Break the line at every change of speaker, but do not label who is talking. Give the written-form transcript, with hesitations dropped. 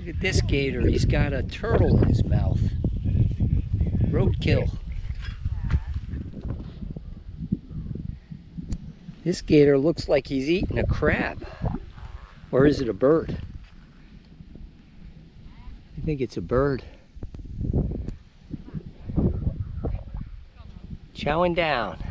Look at this gator. He's got a turtle in his mouth. Roadkill. This gator looks like he's eating a crab. Or is it a bird? I think it's a bird. Chowing down.